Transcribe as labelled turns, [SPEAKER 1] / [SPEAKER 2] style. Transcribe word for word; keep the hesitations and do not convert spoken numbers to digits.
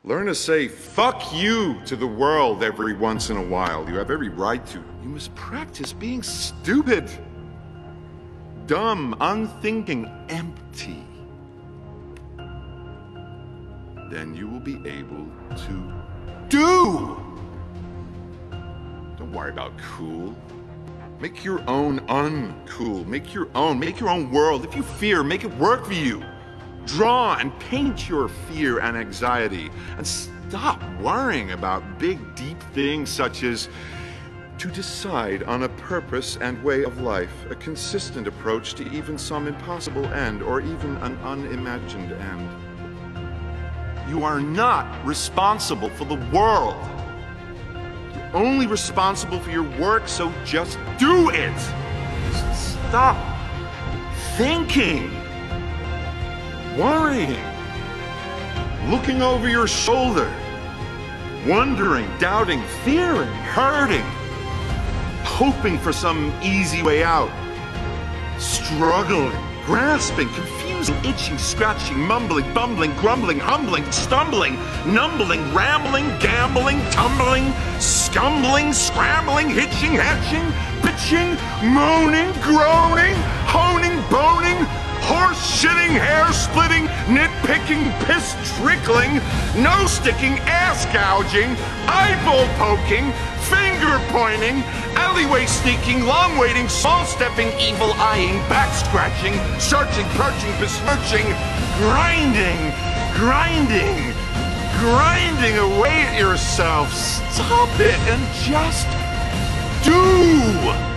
[SPEAKER 1] Learn to say fuck you to the world every once in a while. You have every right to. You must practice being stupid, dumb, unthinking, empty. Then you will be able to do. Don't worry about cool. Make your own uncool. Make your own. Make your own world. If you fear, make it work for you. Draw and paint your fear and anxiety, and stop worrying about big, deep things such as to decide on a purpose and way of life, a consistent approach to even some impossible end, or even an unimagined end. You are not responsible for the world. You're only responsible for your work, so just do it. Stop thinking, worrying, looking over your shoulder, wondering, doubting, fearing, hurting, hoping for some easy way out, struggling, grasping, confusing, itching, scratching, mumbling, bumbling, grumbling, humbling, stumbling, numbling, rambling, gambling, tumbling, scumbling, scrambling, hitching, hatching, bitching, moaning, groaning, honing, boning, horse-shitting, hair-splitting, nitpicking, piss-trickling, nose-sticking, ass-gouging, eyeball-poking, finger-pointing, alleyway-sneaking, long-waiting, small-stepping, evil-eyeing, back-scratching, searching, perching, besmirching, grinding, grinding, grinding away at yourself. Stop it and just do!